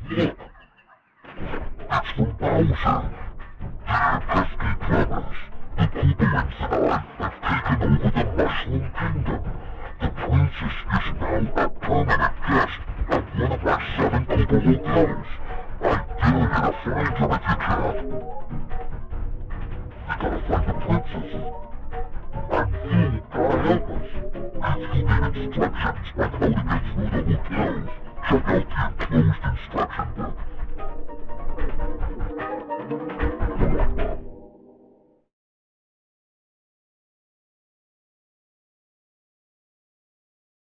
Look, it's from Bowser. Their pesky brothers, the people inside, have taken over the Mushroom Kingdom. The princess is now a permanent guest at one of our 7 Koopa hotels. I dare you to find her if you can. We gotta find the princess. And you gotta help us. If you need instructions on how to get